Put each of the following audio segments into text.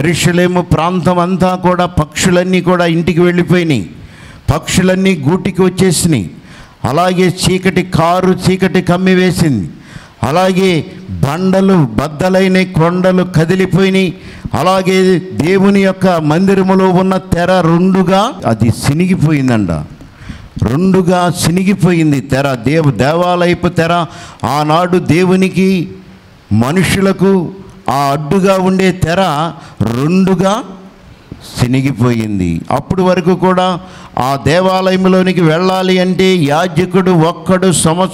యెరూషలేము ప్రాంతం అంతా కూడా పక్షులన్నీ కూడా ఇంటికి వెళ్ళిపోయినాయి, పక్షులన్నీ గూటికి వచ్చేసినాయి. అలాగే చీకటి కమ్మి వేసింది. అలాగే బండలు బద్దలైన కొండలు కదిలిపోయినాయి. అలాగే దేవుని యొక్క మందిరములో ఉన్న తెర రెండుగా అది సినిగిపోయిందంట. రెండుగా సినిగిపోయింది తెర. దేవాలయపు తెర ఆనాడు దేవునికి మనుషులకు ఆ అడ్డుగా ఉండే తెర రెండుగా సినిగిపోయింది. అప్పుడు వరకు కూడా ఆ దేవాలయంలోనికి వెళ్ళాలి అంటే యాజకుడు ఒక్కడు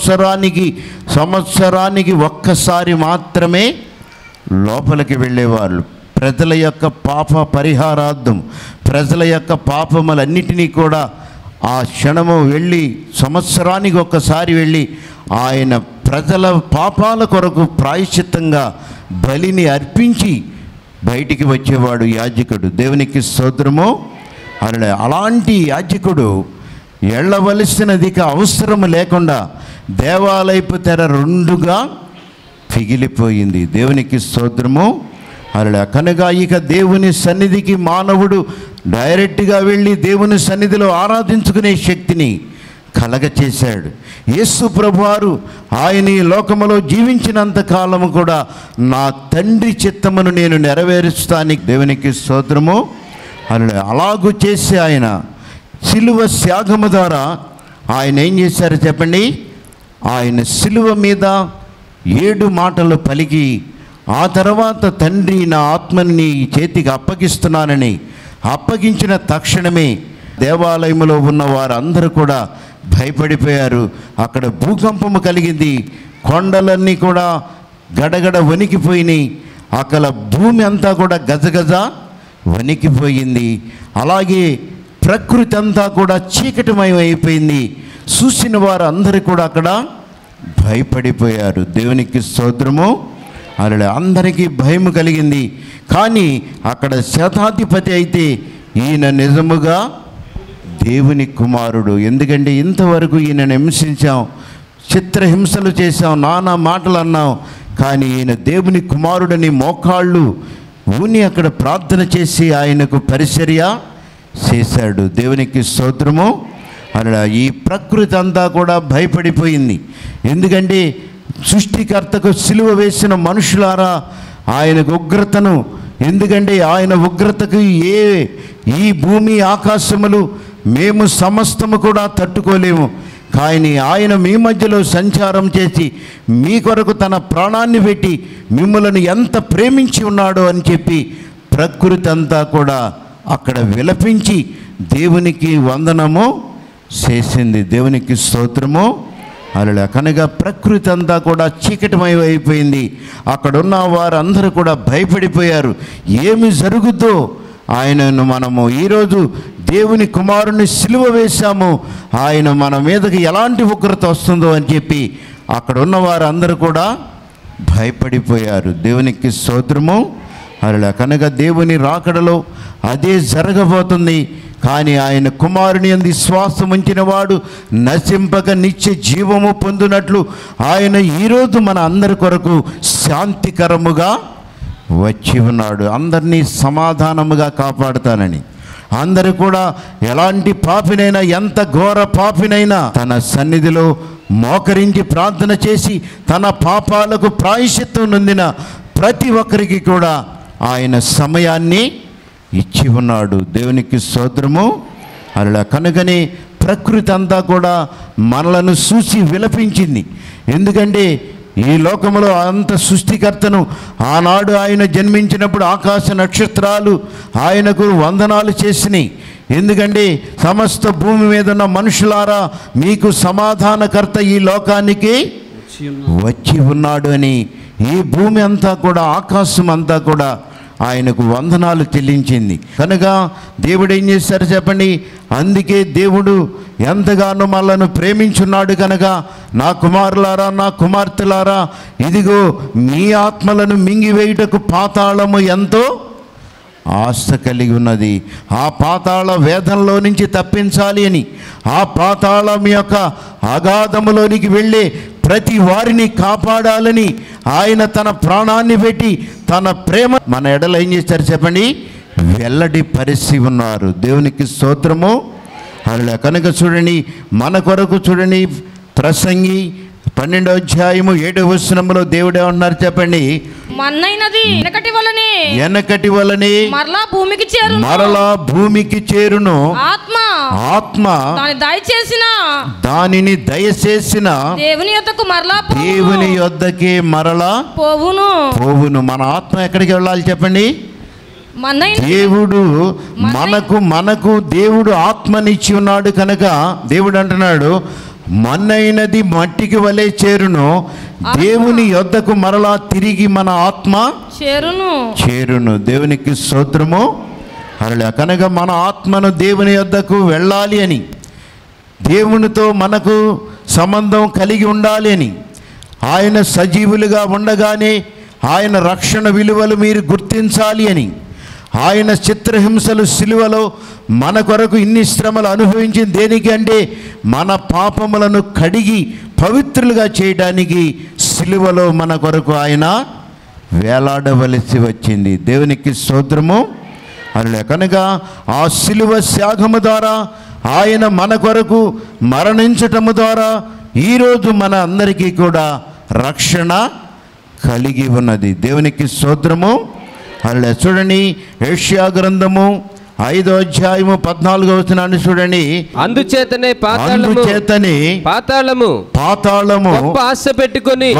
సంవత్సరానికి ఒక్కసారి మాత్రమే లోపలికి వెళ్ళేవాళ్ళు. ప్రజల యొక్క పాప పరిహారార్థం, ప్రజల యొక్క పాపములన్నిటినీ కూడా ఆ క్షణము వెళ్ళి సంవత్సరానికి ఒక్కసారి వెళ్ళి ఆయన ప్రజల పాపాల కొరకు ప్రాయశ్చిత్తంగా బలిని అర్పించి బయటికి వచ్చేవాడు యాజకుడు. దేవునికి స్తోత్రము. అలాంటి యాజకుడు వెళ్ళవలసినది అవసరం లేకుండా దేవాలయపు తెర రెండుగా పిగిలిపోయింది. దేవునికి స్తోత్రము. కనుక ఇక దేవుని సన్నిధికి మానవుడు డైరెక్ట్గా వెళ్ళి దేవుని సన్నిధిలో ఆరాధించుకునే శక్తిని కలగచేశాడు. యేసు ప్రభువారు ఆయన ఈ లోకములో జీవించినంత కాలము కూడా నా తండ్రి చిత్తమును నేను నెరవేరుస్తానికి దేవునికి స్తోత్రము. అలాగూ చేసి ఆయన సిలువ త్యాగము ద్వారా ఆయన ఏం చేశారు చెప్పండి? ఆయన సిలువ మీద 7 మాటలు పలికి ఆ తర్వాత తండ్రి నా ఆత్మని నీ చేతికి అప్పగిస్తున్నానని అప్పగించిన తక్షణమే దేవాలయంలో ఉన్న వారందరూ కూడా భయపడిపోయారు. అక్కడ భూకంపము కలిగింది, కొండలన్నీ కూడా గడగడ వణికిపోయినాయి, అక్కడ భూమి అంతా కూడా గజగజ వణికిపోయింది. అలాగే ప్రకృతి అంతా కూడా చీకటిమయం అయిపోయింది. చూసిన వారు అందరూ కూడా అక్కడ భయపడిపోయారు. దేవునికి స్తోత్రము. అందరికీ భయం కలిగింది. కానీ అక్కడ శతాధిపతి అయితే ఈయన నిజముగా దేవుని కుమారుడు. ఎందుకంటే ఇంతవరకు ఈయనను హింసించాం, చిత్రహింసలు చేశాం, నానా మాటలు అన్నాం, కానీ ఈయన దేవుని కుమారుడని మోకాళ్ళు ఊని అక్కడ ప్రార్థన చేసి ఆయనకు పరిచర్య చేశాడు. దేవునికి స్తోత్రము. ఈ ప్రకృతి అంతా కూడా భయపడిపోయింది. ఎందుకంటే సృష్టికర్తకు సిలువ వేసిన మనుషులారా ఆయనకు ఉగ్రతను, ఎందుకంటే ఆయన ఉగ్రతకు ఈ భూమి ఆకాశములు మేము సమస్తము కూడా తట్టుకోలేము. కానీ ఆయన మీ మధ్యలో సంచారం చేసి మీ కొరకు తన ప్రాణాన్ని పెట్టి మిమ్మల్ని ఎంత ప్రేమించి ఉన్నాడో అని చెప్పి ప్రకృతి అంతా కూడా అక్కడ విలపించి దేవునికి వందనము చేసింది. దేవునికి స్తోత్రము. కనుక ప్రకృతి అంతా కూడా చీకటిమయం అయిపోయింది. అక్కడున్న వారందరూ కూడా భయపడిపోయారు. ఏమి జరుగుద్దో ఆయనను మనము ఈరోజు దేవుని కుమారుని సిలువ వేశాము, ఆయన మన మీదకి ఎలాంటి ఉగ్రత వస్తుందో అని చెప్పి అక్కడ ఉన్న వారందరూ కూడా భయపడిపోయారు. దేవునికి స్తోత్రము. కనుక దేవుని రాకడలో అదే జరగబోతుంది. కానీ ఆయన కుమారుని యందు విశ్వాసం ఉంచిన వాడు నశింపక నిత్య జీవము పొందినట్లు ఆయన ఈరోజు మన అందరి కొరకు శాంతికరముగా వచ్చి ఉన్నాడు. అందరినీ సమాధానముగా కాపాడుతానని, అందరూ కూడా ఎలాంటి పాపినైనా, ఎంత ఘోర పాపినైనా తన సన్నిధిలో మోకరించి ప్రార్థన చేసి తన పాపాలకు ప్రాయశ్చిత్తం నొందిన ప్రతి ఒక్కరికి కూడా ఆయన సమయాన్ని ఇచ్చి ఉన్నాడు. దేవునికి స్తోత్రము. కనుకనే ప్రకృతి అంతా కూడా మనలను చూసి విలపించింది. ఎందుకంటే ఈ లోకంలో అంత సృష్టికర్తను ఆనాడు ఆయన జన్మించినప్పుడు ఆకాశ నక్షత్రాలు ఆయనకు వందనాలు చేసినాయి. ఎందుకంటే సమస్త భూమి మీద ఉన్న మనుషులారా మీకు సమాధానకర్త ఈ లోకానికి వచ్చి ఉన్నాడు అని ఈ భూమి అంతా కూడా, ఆకాశం అంతా కూడా ఆయనకు వందనాలు చెల్లించింది. కనుక దేవుడు ఏం చేశారు చెప్పండి? అందుకే దేవుడు ఎంతగానో మనలను ప్రేమించున్నాడు కనుక నా కుమారులారా, నా కుమార్తెలారా, ఇదిగో మీ ఆత్మలను మింగివేయుటకు పాతాళము ఎంతో ఆశ కలిగి ఉన్నది. ఆ పాతాళ వేదనలో నుంచి తప్పించాలి అని, ఆ పాతాళం యొక్క అగాధములోనికి వెళ్ళే ప్రతి వారిని కాపాడాలని ఆయన తన ప్రాణాన్ని పెట్టి తన ప్రేమ మన ఎడల ఏం చేస్తారు చెప్పండి, వెల్లడి పరిచి ఉన్నారు. దేవునికి స్తోత్రము. అలా కనుక చూడండి, మన కొరకు చూడండి, ప్రసంగి 12వ అధ్యాయము 7వ వచనంలో దేవుడు ఏమన్నారు చెప్పండి, మన్నైనది వెనకటి వలనే మరలా భూమికి చేరును ఆత్మ దానిని దయచేసిన దేవుని యొద్దకే మరలా పోవును. మన ఆత్మ ఎక్కడికి వెళ్ళాలి చెప్పండి? దేవుడు మనకు దేవుడు ఆత్మనిచ్చి ఉన్నాడు కనుక దేవుడు అంటున్నాడు, మన్నైనది మట్టికి వలె చేరును, దేవుని యొద్దకు మరలా తిరిగి మన ఆత్మ చేరును. దేవునికి స్తోత్రము. అలా కనుక మన ఆత్మను దేవుని యొద్దకు వెళ్ళాలి అని, దేవునితో మనకు సంబంధం కలిగి ఉండాలి అని, ఆయన సజీవులుగా ఉండగానే ఆయన రక్షణ విలువలు మీరు గుర్తించాలి అని, ఆయన చిత్రహింసలు సిలువలో మన కొరకు ఇన్ని శ్రమలు అనుభవించింది దేనికి అంటే మన పాపములను కడిగి పవిత్రులుగా చేయడానికి సిలువలో మన కొరకు ఆయన వేలాడవలసి వచ్చింది. దేవునికి స్తోత్రము. అలా కనుక ఆ సిలువ త్యాగము ద్వారా ఆయన మన కొరకు మరణించటము ద్వారా ఈరోజు మన అందరికీ కూడా రక్షణ కలిగి ఉన్నది. దేవునికి స్తోత్రము. అలా చూడండి, యెషయా గ్రంథము 5వ అధ్యాయము 14వ వచనాన్ని చూడండి. అందుచేతనే పాతాళము గొప్ప ఆశ పెట్టుకొని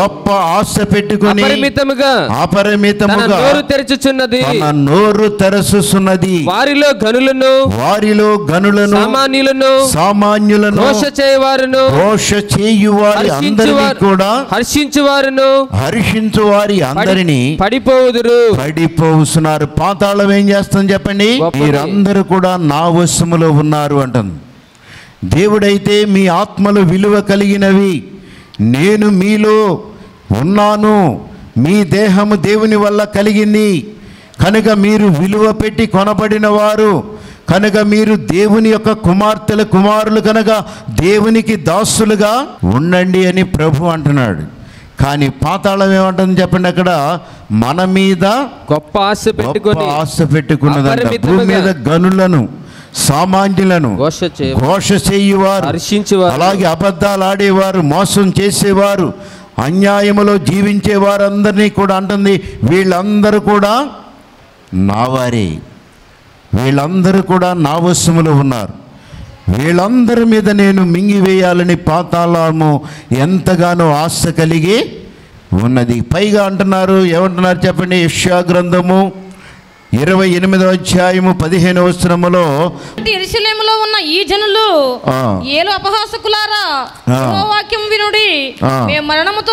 అపరిమితముగా నోరు తెరచుచున్నది. వారిలో గనులను సామాన్యులను ఘోష చేయువారి అందరినీ కూడా హర్షించు వారి అందరినీ పడిపోవుతున్నారు. పాతాళం ఏం చేస్తుంది చెప్పండి? అందరూ కూడా నా వశములో ఉన్నారు అంటుంది. దేవుడైతే మీ ఆత్మలు విలువ కలిగినవి, నేను మీలో ఉన్నాను, మీ దేహము దేవుని వల్ల కలిగింది కనుక మీరు విలువ పెట్టి కొనబడిన వారు కనుక మీరు దేవుని యొక్క కుమారులు కనుక దేవునికి దాసులుగా ఉండండి అని ప్రభు అంటున్నాడు. కానీ పాతాళం ఏమంటుంది చెప్పండి? అక్కడ మన మీద గొప్ప ఆశ పెట్టుకున్నదంట. భూమి మీద గనులను సామాన్యులను ఘోష చేయువారు, అలాగే అబద్ధాలు ఆడేవారు, మోసం చేసేవారు, అన్యాయములో జీవించే వారందరినీ కూడా అంటుంది, వీళ్ళందరూ కూడా నావారే, వీళ్ళందరూ కూడా నా వశములో ఉన్నారు, వీళ్ళందరి మీద నేను మింగివేయాలని పాతాళము ఎంతగానో ఆశ కలిగి ఉన్నది. పైగా అంటున్నారు, ఏమంటున్నారు చెప్పండి? యెషయా గ్రంథము 28వ అధ్యాయము 15వ వచనములో, యెరూషలేములో ఉన్న ఈ జనులు ఏలు అపహాసకులారా వాక్యం వినుడి, మేము మరణముతో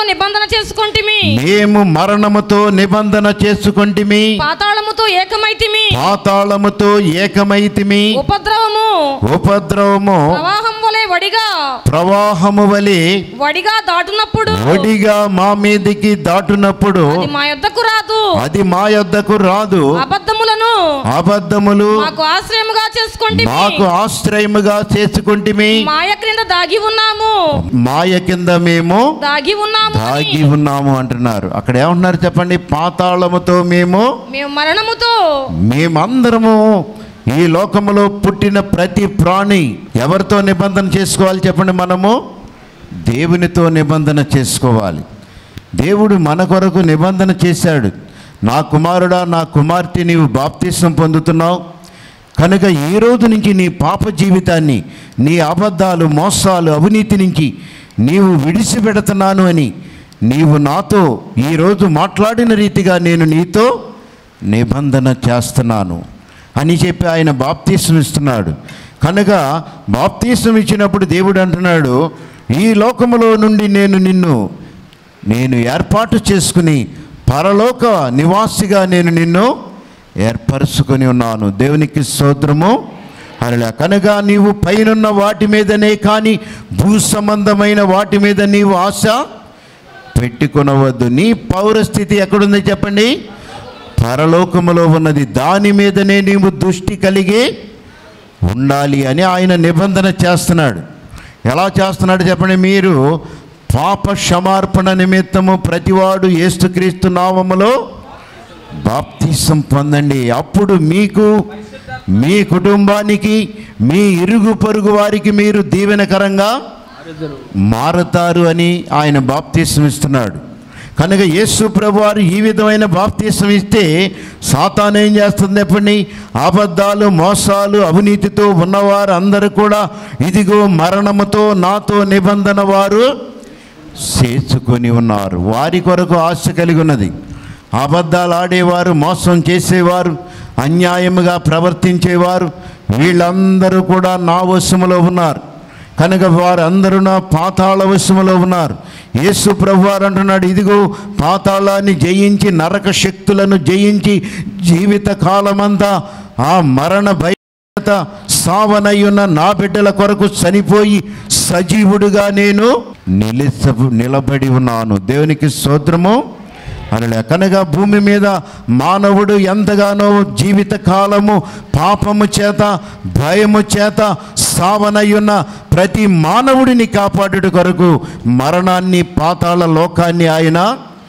నిబంధన చేసుకొంటిమి, పాతాళముతో ఏకమైతిమి, ఉపద్రవము ప్రవాహము వలె వడిగా మా మీదికి దాటునప్పుడు అది మా యొద్దకు రాదు. అబద్ధములు మాకు ఆశ్రయముగా చేసుకుంటిమి, మాయ కింద మేము దాగి ఉన్నాము అంటున్నారు. అక్కడ ఏమంటున్నారు చెప్పండి? పాతాళముతో మేమందరము ఈ లోకములో పుట్టిన ప్రతి ప్రాణి ఎవరితో నిబంధన చేసుకోవాలి చెప్పండి? మనము దేవునితో నిబంధన చేసుకోవాలి. దేవుడు మన కొరకు నిబంధన చేశాడు. నా కుమారుడా, నా కుమార్తె, నీవు బాప్తిసం పొందుతున్నావు కనుక ఈ రోజు నుంచి నీ పాప జీవితాన్ని, నీ అబద్ధాలు, మోసాలు, అవినీతి నుంచి నీవు విడిచిపెడుతున్నాను అని నీవు నాతో ఈరోజు మాట్లాడిన రీతిగా నేను నీతో నిబంధన చేస్తున్నాను అని చెప్పి ఆయన బాప్తిసం ఇస్తున్నాడు. కనుక బాప్తిసం ఇచ్చినప్పుడు దేవుడు అంటున్నాడు, ఈ లోకములో నుండి నేను ఏర్పాటు చేసుకుని పరలోక నివాసిగా నేను నిన్ను ఏర్పరచుకొని ఉన్నాను. దేవునికి స్తోత్రము. అలా కనుక నీవు పైనున్న వాటి మీదనే కానీ భూ సంబంధమైన వాటి మీద నీవు ఆశ పెట్టుకొనవద్దు. నీ పౌరస్థితి ఎక్కడుంది చెప్పండి? పరలోకములో ఉన్నది. దాని మీదనే నీవు దృష్టి కలిగి ఉండాలి అని ఆయన నిబంధన చేస్తున్నాడు. ఎలా చేస్తున్నాడు చెప్పండి? మీరు పాప క్షమార్పణ నిమిత్తము ప్రతివాడు యేసుక్రీస్తు నామములో బాప్తిసం పొందండి. అప్పుడు మీకు, మీ కుటుంబానికి, మీ ఇరుగు పొరుగు వారికి మీరు దీవెనకరంగా మారతారు అని ఆయన బాప్తిసం ఇస్తున్నాడు. కనుక యేసు ప్రభువారు ఈ విధమైన బాప్తిసం ఇస్తే సాతాను ఏం చేస్తుంది? ఎప్పటి అబద్ధాలు, మోసాలు, అవినీతితో ఉన్నవారు అందరూ కూడా ఇదిగో మరణముతో నాతో నిబంధన వారు చేసుకొని ఉన్నారు. వారి కొరకు ఆశ కలిగి ఉన్నది. అబద్ధాలు ఆడేవారు, మోసం చేసేవారు, అన్యాయముగా ప్రవర్తించేవారు వీళ్ళందరూ కూడా నా వశములో ఉన్నారు. కనుక వారందరూ నా పాతాళ వశములో ఉన్నారు. యేసు ప్రభువారు అంటున్నాడు, ఇదిగో పాతాళాన్ని జయించి, నరక శక్తులను జయించి, జీవిత కాలమంతా ఆ మరణ భయత సావనయ్యున్న నా బిడ్డల కొరకు చనిపోయి సజీవుడుగా నేను నిలబడి ఉన్నాను. దేవునికి స్తోత్రము. అలా కనుక భూమి మీద మానవుడు ఎంతగానో జీవిత కాలము పాపము చేత, భయము చేత సావనయ్యున్న ప్రతి మానవుడిని కాపాడుట కొరకు మరణాన్ని, పాతాళ లోకాన్ని ఆయన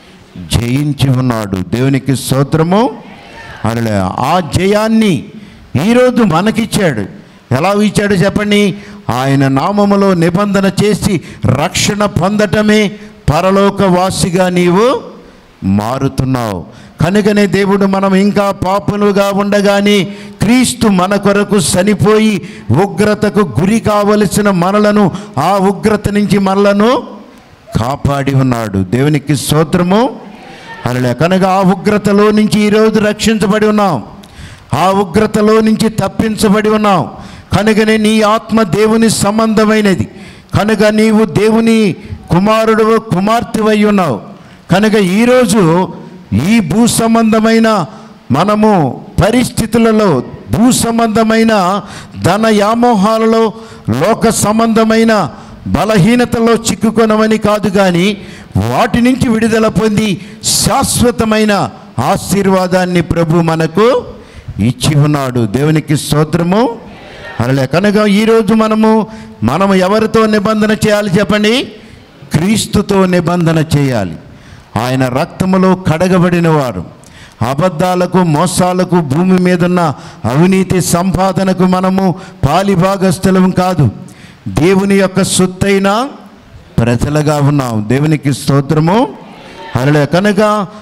జయించి ఉన్నాడు. దేవునికి స్తోత్రము. అలా ఆ జయాన్ని ఈరోజు మనకిచ్చాడు. ఎలా ఇచ్చాడు చెప్పండి? ఆయన నామములో నిబంధన చేసి రక్షణ పొందటమే పరలోకవాసిగా నీవు మారుతున్నావు. కనుకనే దేవుడు మనం ఇంకా పాపులుగా ఉండగానే క్రీస్తు మన కొరకు చనిపోయి ఉగ్రతకు గురి కావలసిన మనలను, ఆ ఉగ్రత నుంచి మనలను కాపాడి ఉన్నాడు. దేవునికి స్తోత్రము. అలా కనుక ఆ ఉగ్రతలో నుంచి ఈరోజు రక్షించబడి ఉన్నాం. ఆ ఉగ్రతలో నుంచి తప్పించబడి ఉన్నాం. కనుకనే నీ ఆత్మ దేవుని సంబంధమైనది. కనుక నీవు దేవుని కుమారుడు, కుమార్తెవై ఉన్నావు. కనుక ఈరోజు ఈ భూ సంబంధమైన మనము పరిస్థితులలో, భూ సంబంధమైన ధన వ్యామోహాలలో, లోక సంబంధమైన బలహీనతలో చిక్కుకొనమని కాదు, కానీ వాటి నుంచి విడుదల పొంది శాశ్వతమైన ఆశీర్వాదాన్ని ప్రభు మనకు ఇచ్చి ఉన్నాడు. దేవునికి స్తోత్రము. అలా కనుక ఈరోజు మనము ఎవరితో నిబంధన చేయాలి చెప్పండి? క్రీస్తుతో నిబంధన చేయాలి. ఆయన రక్తములో కడగబడిన వారు. అబద్ధాలకు, మోసాలకు, భూమి మీదున్న అవినీతి సంపాదనకు మనము పాలిభాగస్థలం కాదు, దేవుని యొక్క సొత్తైన ప్రజలుగా ఉన్నాం. దేవునికి స్తోత్రము. అలా కనుక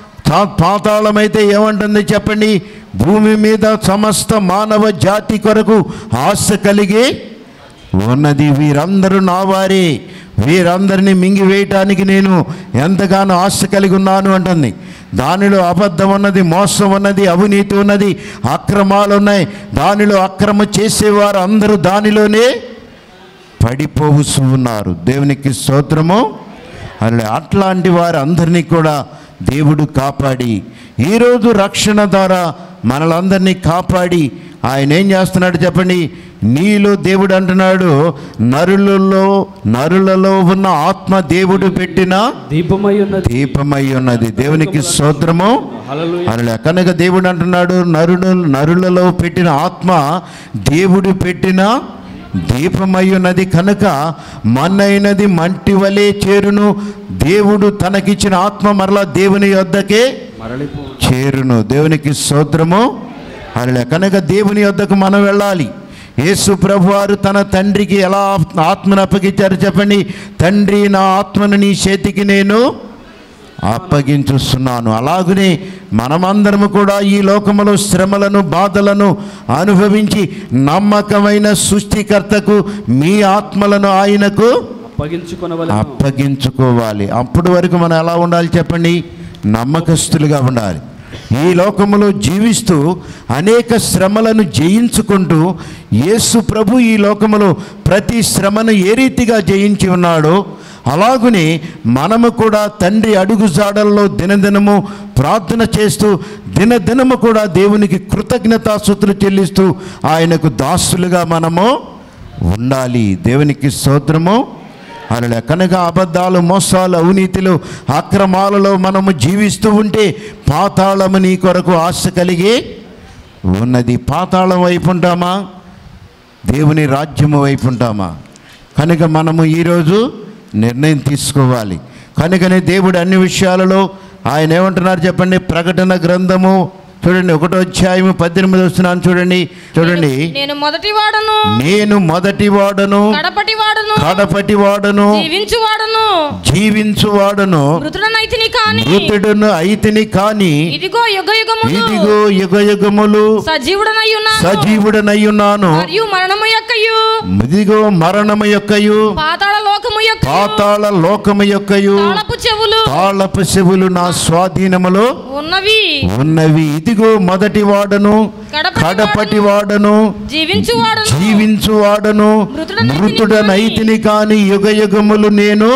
పాతాళమైతే ఏమంటుంది చెప్పండి? భూమి మీద సమస్త మానవ జాతి కొరకు ఆశ కలిగి ఉన్నది. వీరందరూ నా వారే, వీరందరినీ మింగివేయటానికి నేను ఎంతగానో ఆశ కలిగి ఉన్నాను అంటుంది. దానిలో అబద్ధం ఉన్నది, మోసం ఉన్నది, అవినీతి ఉన్నది, అక్రమాలు ఉన్నాయి. దానిలో అక్రమ చేసేవారు అందరూ దానిలోనే పడిపోతూ ఉన్నారు. దేవునికి స్తోత్రము. అట్లాంటి వారు అందరినీ కూడా దేవుడు కాపాడి ఈరోజు రక్షణ ద్వారా మనలందరినీ కాపాడి ఆయన ఏం చేస్తున్నాడు చెప్పండి? నీలో దేవుడు అంటున్నాడు, నరులలో ఉన్న ఆత్మ దేవుడు పెట్టిన దీపమై ఉన్నది. దేవునికి స్తోత్రము. అలా కనుక దేవుడు అంటున్నాడు, నరులలో పెట్టిన ఆత్మ దేవుడు పెట్టిన దీపమై ఉన్నది. కనుక మన్నైనది మంటి వలె చేరును. దేవుడు తనకిచ్చిన ఆత్మ మరలా దేవుని యొద్దకే చేరును. దేవునికి స్తోత్రము. అలా కనుక దేవుని యొద్దకు మనం వెళ్ళాలి. యేసు ప్రభువారు తన తండ్రికి ఎలా ఆత్మను అప్పగించారు చెప్పండి? తండ్రి, నా ఆత్మను నీ చేతికి నేను అప్పగించుస్తున్నాను. అలాగనే మనమందరము కూడా ఈ లోకములో శ్రమలను, బాధలను అనుభవించి నమ్మకమైన సృష్టికర్తకు మీ ఆత్మలను ఆయనకు అప్పగించుకోవాలి. అప్పటి వరకు మనం ఎలా ఉండాలి చెప్పండి? నమ్మకస్తులుగా ఉండాలి. ఈ లోకములో జీవిస్తూ అనేక శ్రమలను జయించుకుంటూ యేసు ప్రభు ఈ లోకములో ప్రతి శ్రమను ఏ రీతిగా జయించి ఉన్నాడో అలాగునే మనము కూడా తండ్రి అడుగుజాడల్లో దినదినము ప్రార్థన చేస్తూ దినదినము కూడా దేవునికి కృతజ్ఞతాస్తుతులు చెల్లిస్తూ ఆయనకు దాసులుగా మనము ఉండాలి. దేవునికి స్తోత్రము. అలా కనుక అబద్ధాలు, మోసాలు, అవినీతిలు, అక్రమాలలో మనము జీవిస్తూ ఉంటే పాతాళము నీ కొరకు ఆశ కలిగి ఉన్నది. పాతాళం వైపు ఉంటామా? దేవుని రాజ్యము వైపు ఉంటామా? కనుక మనము ఈరోజు నిర్ణయం తీసుకోవాలి. కనుకనే దేవుడు అన్ని విషయాలలో ఆయన ఏమంటున్నారు చెప్పండి. ప్రకటన గ్రంథము చూడండి 1వ అధ్యాయము 18వ వచనం చూడండి. నేను మొదటివాడను, కడపటివాడను, జీవించువాడను, మృతుడను అయితిని కాని ఇదిగో యుగయుగములు సజీవుడనయ్యున్నాను. ఇదిగో మరణము యొక్కయు పాతాళ లోకము యొక్కయు తాళపు చెవులు నా స్వాధీనములో ఉన్నవి. ఇదిగో మొదటివాడను, కడపటివాడను, జీవించువాడను, మృతుడనైతిని కాని యుగయుగములు నేను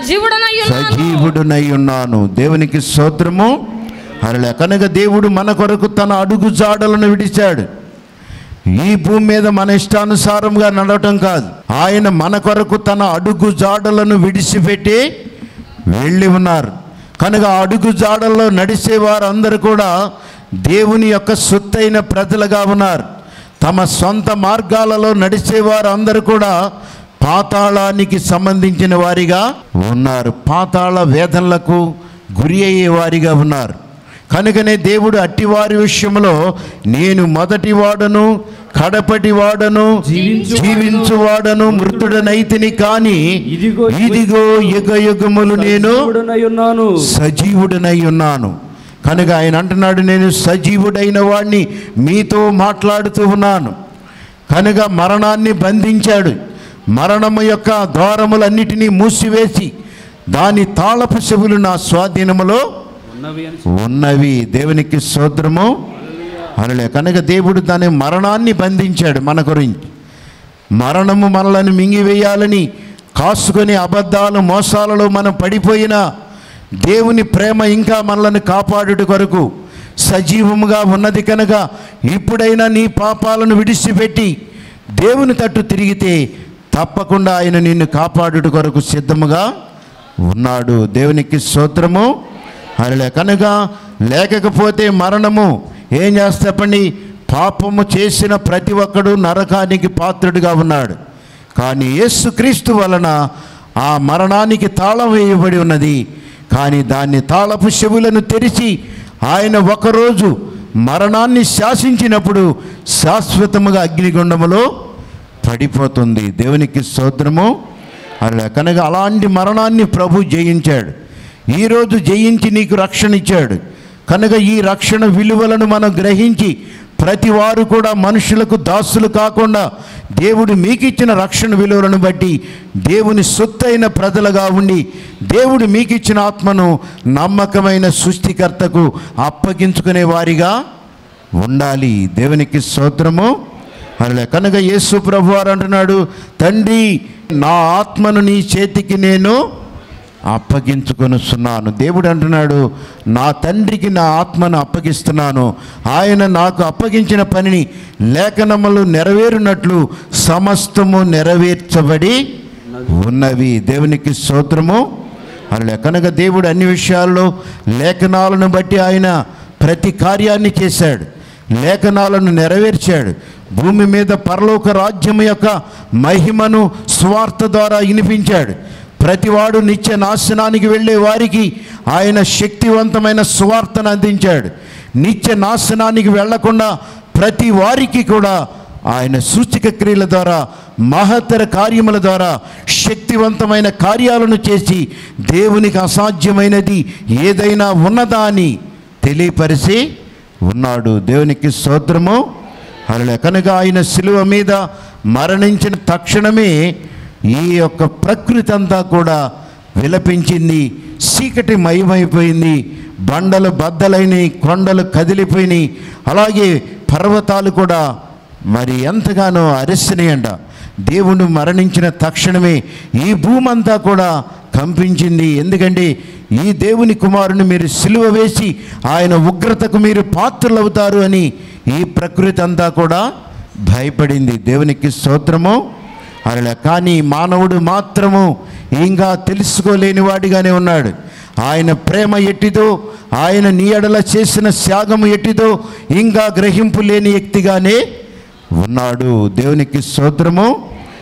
సజీవుడనై ఉన్నాను. దేవునికి స్తోత్రము. హల్లెలూయా. కనుక దేవుడు మన కొరకు తన అడుగు జాడలను విడిచాడు. ఈ భూమి మీద మన ఇష్టానుసారంగా నడవటం కాదు, ఆయన మన కొరకు తన అడుగు జాడలను విడిచిపెట్టి వెళ్ళి ఉన్నారు. కనుక ఆ అడుగు జాడల్లో నడిచేవారు అందరూ కూడా దేవుని యొక్క సొత్తైన ప్రజలుగా ఉన్నారు. తమ సొంత మార్గాలలో నడిచేవారు అందరూ కూడా పాతాళానికి సంబంధించిన వారిగా ఉన్నారు. పాతాళ వేదనలకు గురి అయ్యేవారిగా ఉన్నారు. కనుకనే దేవుడు అట్టివారి విషయంలో నేను మొదటివాడను, కడపటివాడను, జీవించువాడను, మృతుడనైతిని కాని ఇదిగో యుగయుగములు నేను సజీవుడనై ఉన్నాను. కనుక ఆయన అంటున్నాడు, నేను సజీవుడైన వాడిని మీతో మాట్లాడుతూ ఉన్నాను. కనుక మరణాన్ని బంధించాడు. మరణము యొక్క ద్వారములన్నిటినీ మూసివేసి దాని తాళపు చెవులు నా స్వాధీనములో ఉన్నవి. దేవునికి స్తోత్రము. హల్లెలూయా. కనుక దేవుడు దాని మరణాన్ని బంధించాడు మన గురించి. మరణము మనలను మింగివేయాలని కాసుకొని అబద్ధాలు మోసాలలో మనం పడిపోయినా దేవుని ప్రేమ ఇంకా మనలను కాపాడుట కొరకు సజీవముగా ఉన్నది. కనుక ఇప్పుడైనా నీ పాపాలను విడిచిపెట్టి దేవుని తట్టు తిరిగితే తప్పకుండా ఆయన నిన్ను కాపాడుట కొరకు సిద్ధముగా ఉన్నాడు. దేవునికి స్తోత్రము. హల్లెలూయా. కనుక లేకపోతే మరణము ఏం చేస్తా చెప్పండి. పాపము చేసిన ప్రతి ఒక్కడు నరకానికి పాత్రుడిగా ఉన్నాడు. కానీ యేసుక్రీస్తు వలన ఆ మరణానికి తాళం వేయబడి ఉన్నది. కానీ దాన్ని తాళపు చెవులను తెరిచి ఆయన ఒకరోజు మరణాన్ని శాసించినప్పుడు శాశ్వతముగా అగ్నిగుండములో పడిపోతుంది. దేవునికి స్తోత్రము. అలా కనుక అలాంటి మరణాన్ని ప్రభు జయించాడు. ఈరోజు జయించి నీకు రక్షణ ఇచ్చాడు. కనుక ఈ రక్షణ విలువలను మనం గ్రహించి ప్రతి వారు కూడా మనుషులకు దాసులు కాకుండా దేవుడు మీకు ఇచ్చిన రక్షణ విలువలను బట్టి దేవుని సొత్తైన ప్రజలుగా ఉండి దేవుడు మీకు ఇచ్చిన ఆత్మను నమ్మకమైన సృష్టికర్తకు అప్పగించుకునే వారిగా ఉండాలి. దేవునికి స్తోత్రము. అలా కనుక యేసు ప్రభు వారు అంటున్నాడు, తండ్రి నా ఆత్మను నీ చేతికి నేను అప్పగించుకొనుస్తున్నాను. దేవుడు అంటున్నాడు, నా తండ్రికి నా ఆత్మను అప్పగిస్తున్నాను. ఆయన నాకు అప్పగించిన పనిని లేఖనములు నెరవేరునట్లు సమస్తము నెరవేర్చబడి ఉన్నవి. దేవునికి స్తోత్రము. అలా కనుక దేవుడు అన్ని విషయాల్లో లేఖనాలను బట్టి ఆయన ప్రతి కార్యాన్ని చేశాడు. లేఖనాలను నెరవేర్చాడు. భూమి మీద పరలోక రాజ్యం యొక్క మహిమను స్వార్థ ద్వారా వినిపించాడు. ప్రతివాడు నిత్య నాశనానికి వెళ్ళే వారికి ఆయన శక్తివంతమైన సువార్తను అందించాడు. నిత్య నాశనానికి వెళ్లకుండా ప్రతి వారికి కూడా ఆయన సూచక క్రియల ద్వారా మహత్తర కార్యముల ద్వారా శక్తివంతమైన కార్యాలను చేసి దేవునికి అసాధ్యమైనది ఏదైనా ఉన్నదా అని తెలియపరిచి ఉన్నాడు. దేవునికి స్తోత్రము. హల్లెలూయా. కనుక ఆయన శిలువ మీద మరణించిన తక్షణమే ఈ యొక్క ప్రకృతి అంతా కూడా విలపించింది. చీకటి మయమైపోయింది. బండలు బద్దలైనవి, కొండలు కదిలిపోయినాయి. అలాగే పర్వతాలు కూడా మరి ఎంతగానో అరిసినాయంట. దేవుడు మరణించిన తక్షణమే ఈ భూమి అంతా కూడా కంపించింది. ఎందుకంటే ఈ దేవుని కుమారుని మీరు సిలువ వేసి ఆయన ఉగ్రతకు మీరు పాత్రలవుతారు అని ఈ ప్రకృతి అంతా కూడా భయపడింది. దేవునికి స్తోత్రము. అలా కానీ మానవుడు మాత్రము ఇంకా తెలుసుకోలేని వాడిగానే ఉన్నాడు. ఆయన ప్రేమ ఎట్టిదో, ఆయన నీ ఎడల చేసిన త్యాగము ఎట్టిదో ఇంకా గ్రహింపు లేని వ్యక్తిగానే ఉన్నాడు. దేవునికి స్తోత్రము.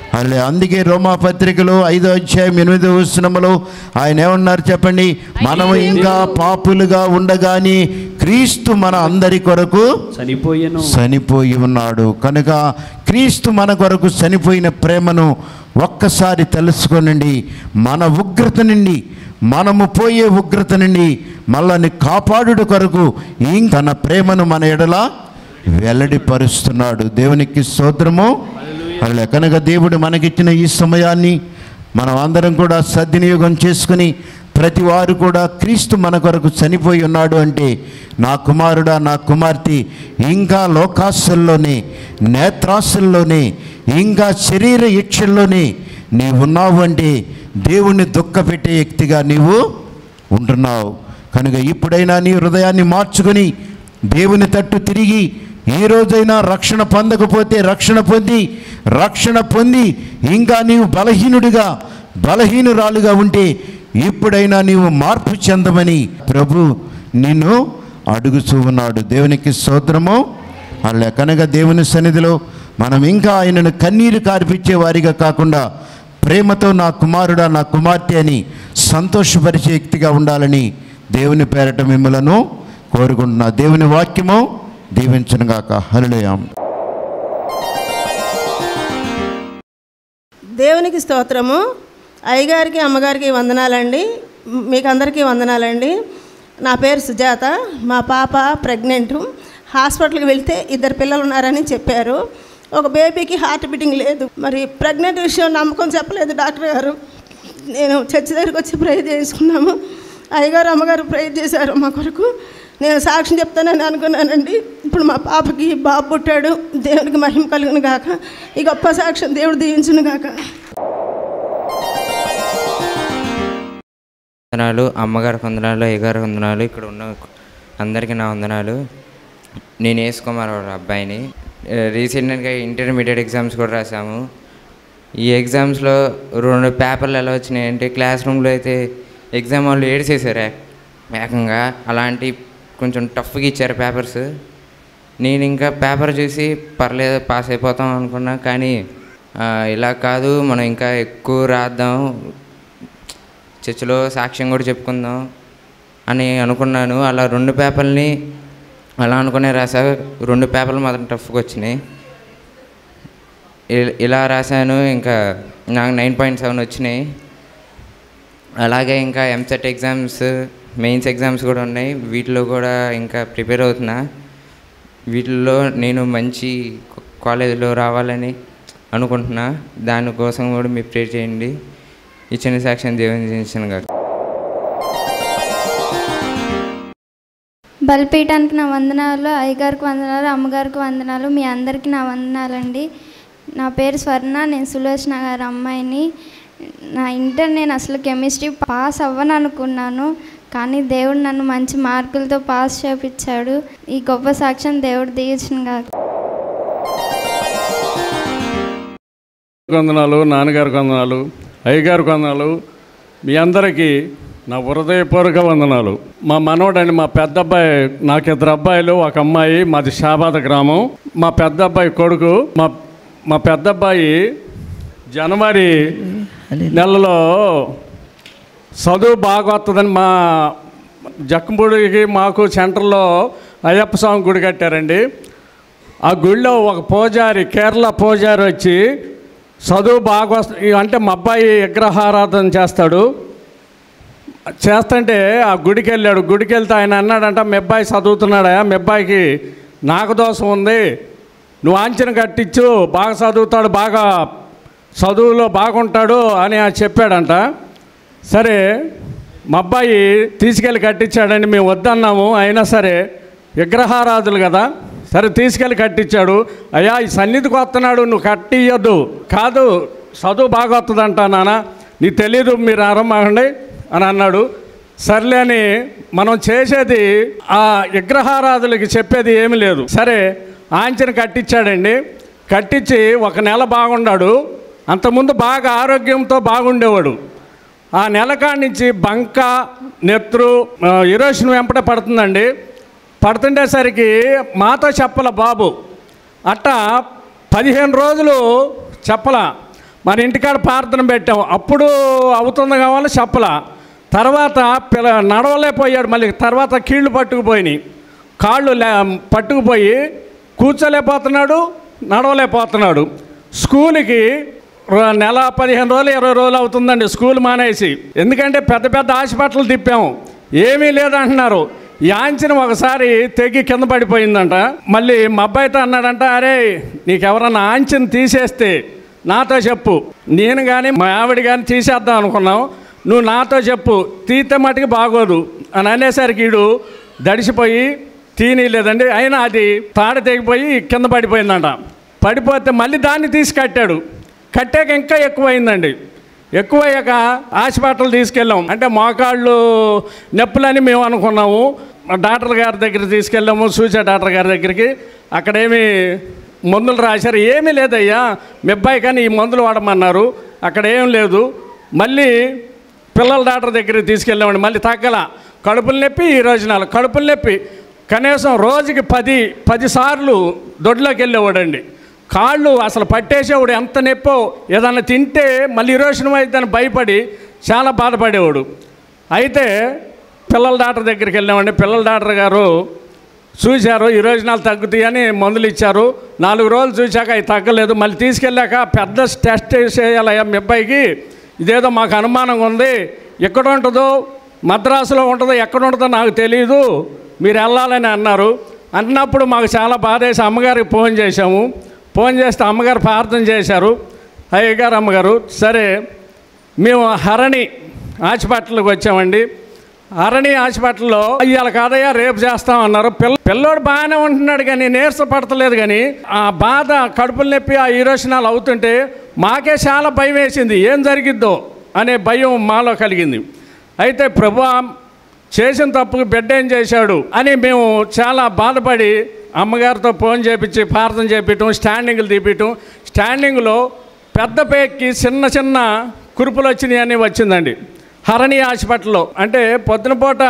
అలా అందుకే రోమా పత్రికలో 5వ అధ్యాయం 8వ వచనములో ఆయన ఏమన్నారు చెప్పండి, మనము ఇంకా పాపులుగా ఉండగానే క్రీస్తు మన అందరి కొరకు చనిపోయి ఉన్నాడు. కనుక క్రీస్తు మన కొరకు చనిపోయిన ప్రేమను ఒక్కసారి తెలుసుకోనండి. మన ఉగ్రత నుండి, మనము పోయే ఉగ్రత నుండి మళ్ళని కాపాడుట కొరకు తన ప్రేమను మన ఎడల వెల్లడిపరుస్తున్నాడు. దేవునికి స్తోత్రము. అలా కనుక దేవుడు మనకిచ్చిన ఈ సమయాన్ని మనం అందరం కూడా సద్వినియోగం చేసుకుని ప్రతి వారు కూడా క్రీస్తు మన కొరకు చనిపోయి ఉన్నాడు అంటే, నా కుమారుడా, నా కుమార్తె, ఇంకా లోకాశల్లోనే, నేత్రాశల్లోనే, ఇంకా శరీర ఇచ్చల్లోనే నీవు ఉన్నావు అంటే దేవుణ్ణి దుఃఖపెట్టే వ్యక్తిగా నీవు ఉంటున్నావు. కనుక ఇప్పుడైనా నీ హృదయాన్ని మార్చుకొని దేవుని తట్టు తిరిగి, ఏ రోజైనా రక్షణ పొందకపోతే రక్షణ పొంది ఇంకా నీవు బలహీనురాలుగా ఉంటే ఇప్పుడైనా నీవు మార్పు చెందమని ప్రభు నిన్ను అడుగుచూ ఉన్నాడు. దేవునికి స్తోత్రము. అలా కనుక దేవుని సన్నిధిలో మనం ఇంకా ఆయనను కన్నీరు కార్పించే వారిగా కాకుండా ప్రేమతో నా కుమారుడా, నా కుమార్తె అని సంతోషపరిచే వ్యక్తిగా ఉండాలని దేవుని పేరట మిమ్మలను కోరుకుంటున్నా. దేవుని వాక్యము దీవించునుగాక. హల్లెలూయా. దేవునికి స్తోత్రము. అయ్యగారికి, అమ్మగారికి వందనాలండి. మీకు అందరికీ వందనాలండి. నా పేరు సుజాత. మా పాప ప్రెగ్నెంట్. హాస్పిటల్కి వెళ్తే 2 పిల్లలు ఉన్నారని చెప్పారు. ఒక బేబీకి హార్ట్ బీటింగ్ లేదు. మరి ప్రెగ్నెంట్ విషయం నమ్మకం చెప్పలేదు డాక్టర్ గారు. నేను చర్చి దగ్గరికి వచ్చి ప్రేయర్ చేసుకున్నాము. అయ్యగారు, అమ్మగారు ప్రేయర్ చేశారు మా కొరకు. నేను సాక్ష్యం చెప్తానని అనుకున్నానండి. ఇప్పుడు మా పాపకి బాబు పుట్టాడు. దేవునికి మహిమ కలుగును గాక. ఈ గొప్ప సాక్ష్యం దేవుడు దీవించును గాక. వందనాలు. అమ్మగారికి వందనాలు, అయ్యగారికి వందనాలు, ఇక్కడ ఉన్న అందరికీ నా వందనాలు. నేను కుమార్ అబ్బాయిని. రీసెంట్గా ఇంటర్మీడియట్ ఎగ్జామ్స్ కూడా రాసాము. ఈ ఎగ్జామ్స్లో 2 పేపర్లు ఎలా వచ్చినాయంటే, క్లాస్ రూమ్లో అయితే ఎగ్జామ్ వాళ్ళు ఏడ్చేశారు ఏకంగా. అలాంటి కొంచెం టఫ్గా ఇచ్చారు పేపర్స్. నేను ఇంకా పేపర్ చూసి పర్లేదు పాస్ అయిపోతాం అనుకున్నా, కానీ ఇలా కాదు, మనం ఇంకా ఎక్కువ రాద్దాం, చర్చిలో సాక్ష్యం కూడా చెప్పుకుందాం అని అనుకున్నాను. అలా 2 పేపర్ని అలా అనుకునే రాసా. 2 పేపర్లు మాత్రం టఫ్గా వచ్చినాయి. ఇలా రాశాను. ఇంకా నాకు 9.7 వచ్చినాయి. అలాగే ఇంకా ఎంసెట్ ఎగ్జామ్స్, మెయిన్స్ ఎగ్జామ్స్ కూడా ఉన్నాయి. వీటిలో కూడా ఇంకా ప్రిపేర్ అవుతున్నా. వీటిల్లో నేను మంచి కాలేజీలో రావాలని అనుకుంటున్నా. దానికోసం కూడా మీరు ప్రేర్ చేయండి. ఇచ్చిన సాక్ష్యం దేవుని దించిన గారు. బలిపీఠానికి నా వందనాలు, అయ్యగారికి వందనాలు, అమ్మగారికి వందనాలు, మీ అందరికీ నా వందనాలండి. నా పేరు స్వర్ణ. నేను సులోచన గారి అమ్మాయిని. నా ఇంటర్ నేను అసలు కెమిస్ట్రీ పాస్ అవ్వను అనుకున్నాను, కానీ దేవుడు నన్ను మంచి మార్కులతో పాస్ చేయించాడు. ఈ గొప్ప సాక్ష్యం దేవుడు దీవించిన గాక. వందనాలు, నాన్నగారికి వందనాలు, అయ్యగారికి వందనాలు, మీ అందరికీ నా హృదయపూర్వక వందనాలు. మా మనవడండి, మా పెద్ద అబ్బాయి, నాకు 2 అబ్బాయిలు, 1 అమ్మాయి. మాది షాబాద గ్రామం. మా పెద్ద అబ్బాయి కొడుకు. మా పెద్ద అబ్బాయి జనవరి నెలలో చదువు బాగా వస్తుందని మా జక్కంపూడికి మాకు సెంటర్లో అయ్యప్ప స్వామి గుడి కట్టారండి. ఆ గుడిలో ఒక పూజారి, కేరళ పూజారి వచ్చి చదువు బాగా వస్తుంది అంటే మా అబ్బాయి విగ్రహారాధన చేస్తుంటే ఆ గుడికి వెళ్ళాడు. గుడికి వెళ్తే ఆయన అన్నాడంట, మీ అబ్బాయి చదువుతున్నాడా, మీ అబ్బాయికి నాగదోషం ఉంది, నువ్వు ఆంచన కట్టించు, బాగా చదువుతాడు, బాగా చదువులో బాగుంటాడు అని చెప్పాడంట. సరే మా అబ్బాయి తీసుకెళ్ళి కట్టించాడండి. మేము వద్దన్నాము, అయినా సరే విగ్రహారాధులు కదా, సరే తీసుకెళ్ళి కట్టించాడు. అయ్యా ఈ సన్నిధికి వస్తున్నాడు, నువ్వు కట్టియద్దు, కాదు చదువు బాగా వస్తుందంట నాన్న, నీకు తెలీదు, మీరు ఆరంభండి అని అన్నాడు. సర్లే అని మనం చేసేది ఆ విగ్రహారాధులకి చెప్పేది ఏమీ లేదు. సరే ఆంచన కట్టించాడండి. కట్టించి 1 నెల బాగున్నాడు. అంతకుముందు బాగా ఆరోగ్యంతో బాగుండేవాడు. ఆ నెల కాడి నుంచి బంక, నెత్రు, ఇరోషన్ వెంపట పడుతుందండి. పడుతుండేసరికి మాతో చెప్పల బాబు. అట్టా 15 రోజులు చెప్పల. మన ఇంటికాడ ప్రార్థన పెట్టాం. అప్పుడు అవుతుంది కావాలి చెప్పలా. తర్వాత నడవలేకపోయాడు. మళ్ళీ తర్వాత కీళ్ళు పట్టుకుపోయినాయి, కాళ్ళు పట్టుకుపోయి కూర్చోలేకపోతున్నాడు, నడవలేకపోతున్నాడు. స్కూల్కి నెల 15 రోజులు 20 రోజులు అవుతుందండి స్కూల్ మానేసి. ఎందుకంటే పెద్ద పెద్ద హాస్పిటల్ తిప్పాము, ఏమీ లేదంటున్నారు. యాంచిన ఒకసారి తెగి కింద పడిపోయిందంట. మళ్ళీ మా అబ్బాయితో అన్నాడంట, అరే నీకెవరన్నా ఆంచిన తీసేస్తే నాతో చెప్పు, నేను కానీ మా ఆవిడ కానీ తీసేద్దాం అనుకున్నాం, నువ్వు నాతో చెప్పు, తీస్తే మటుకు బాగోదు అని అనేసరికి వీడు దడిసిపోయి తీయలేదండి. అయినా అది తాడ తెగిపోయి కింద పడిపోయిందంట. పడిపోతే మళ్ళీ దాన్ని తీసి కట్టాడు. కట్టాక ఇంకా ఎక్కువైందండి. ఎక్కువయ్యాక హాస్పిటల్ తీసుకెళ్ళాం. అంటే మోకాళ్ళు నొప్పులని మేము అనుకున్నాము. డాక్టర్ గారి దగ్గరికి తీసుకెళ్ళాము, చూసే డాక్టర్ గారి దగ్గరికి. అక్కడేమి మందులు రాశారు, ఏమీ లేదయ్యా మీ అబ్బాయి కానీ ఈ మందులు వాడమన్నారు, అక్కడ ఏం లేదు. మళ్ళీ పిల్లల డాక్టర్ దగ్గరికి తీసుకెళ్ళామండి, మళ్ళీ తగ్గల. కడుపులు నొప్పి, ఈ రోజు 4 కడుపులు నొప్పి. కనీసం రోజుకి 10 సార్లు దొడ్లోకి వెళ్ళేవాడండి. కాళ్ళు అసలు పట్టేసేవాడు, ఎంత నొప్పో. ఏదన్నా తింటే మళ్ళీ ఇరోషణం అయిద్దని భయపడి చాలా బాధపడేవాడు. అయితే పిల్లల డాక్టర్ దగ్గరికి వెళ్ళామండి. పిల్లల డాక్టర్ గారు చూశారు, ఈ రోజు 4 తగ్గుతాయని మందులు ఇచ్చారు. 4 రోజులు చూశాక అవి తగ్గలేదు. మళ్ళీ తీసుకెళ్ళాక పెద్ద టెస్ట్ చేయాలయ్యా మీ అబ్బాయికి, ఇదేదో మాకు అనుమానంగా ఉంది, ఎక్కడ ఉంటుందో మద్రాసులో ఉంటుందో ఎక్కడ ఉంటుందో నాకు తెలియదు, మీరు వెళ్ళాలని అన్నారు. అన్నప్పుడు మాకు చాలా బాధ వేసి అమ్మగారికి ఫోన్ చేశాము. ఫోన్ చేస్తే అమ్మగారు ప్రార్థన చేశారు. అయ్యగారు అమ్మగారు సరే మేము హరణి హాస్పిటల్కి వచ్చామండి. హరణి హాస్పిటల్లో ఇవాళ కాదయ్యా రేపు చేస్తామన్నారు. పిల్లోడు బాగానే ఉంటున్నాడు కానీ నీరస పడతలేదు. కానీ ఆ బాధ, కడుపులు నొప్పి, ఆ ఇరోషనాలు అవుతుంటే మాకే చాలా భయం వేసింది, ఏం జరిగిద్దో అనే భయం మాలో కలిగింది. అయితే ప్రభువా చేసిన తప్పుకు బిడ్డ ఏం చేశాడు అని మేము చాలా బాధపడి అమ్మగారితో ఫోన్ చేపించి ప్రార్థన చేపించడం, స్టాండింగ్లు తీపించడం. స్టాండింగ్లో పెద్ద పేక్కి చిన్న చిన్న కురుపులు వచ్చినాయి అని వచ్చిందండి హరణి హాస్పిటల్లో. అంటే పొద్దున పూట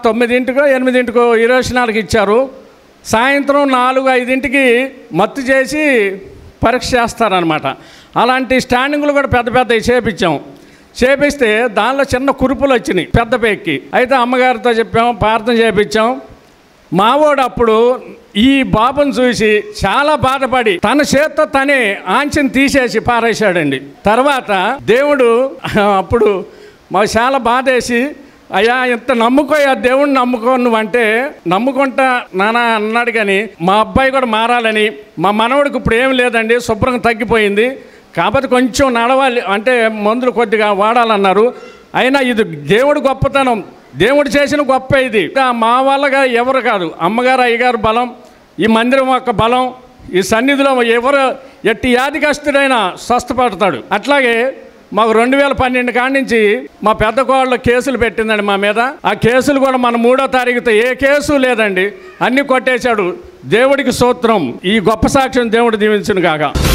9 8 ఇరోషనాలకు ఇచ్చారు, సాయంత్రం 4 5 మత్తు చేసి పరీక్ష చేస్తారనమాట. అలాంటి స్టాండింగ్లు కూడా పెద్ద పెద్దవి చేపించాం. చేపిస్తే దానిలో చిన్న కురుపులు వచ్చినాయి పెద్ద పేక్కి. అయితే అమ్మగారితో చెప్పాం, ప్రార్థన చేపించాం. మావోడు అప్పుడు ఈ బాబుని చూసి చాలా బాధపడి తన చేత్తో తనే ఆంచెను తీసేసి పారేశాడండి. తర్వాత దేవుడు అప్పుడు మాకు చాలా బాధ వేసి, అయ్యా ఇంత నమ్ముకోయా దేవుడిని నమ్ముకో నువ్వంటే, నమ్ముకుంటా నాన్న అన్నాడు. కానీ మా అబ్బాయి కూడా మారాలని, మా మనవడికి ఇప్పుడు ఏం లేదండి, శుభ్రంగా తగ్గిపోయింది, కాకపోతే కొంచెం నడవాలి అంటే మందులు కొద్దిగా వాడాలన్నారు. అయినా ఇది దేవుడి గొప్పతనం, దేవుడు చేసిన గొప్ప ఇది. మా వాళ్ళగా ఎవరు కాదు, అమ్మగారు అయ్యగారు బలం, ఈ మందిరం యొక్క బలం, ఈ సన్నిధిలో ఎవరు ఎట్టి వ్యాధిగ్రస్తుడైనా స్వస్థపడతాడు. అట్లాగే మాకు 2012 కాడి నుంచి మా పెద్ద కోడలు కేసులు పెట్టిందండి మా మీద. ఆ కేసులు కూడా మన 3వ తారీఖుతో ఏ కేసు లేదండి, అన్నీ కొట్టేశాడు. దేవుడికి స్తోత్రం. ఈ గొప్ప సాక్ష్యం దేవుడు దీవించును గాక.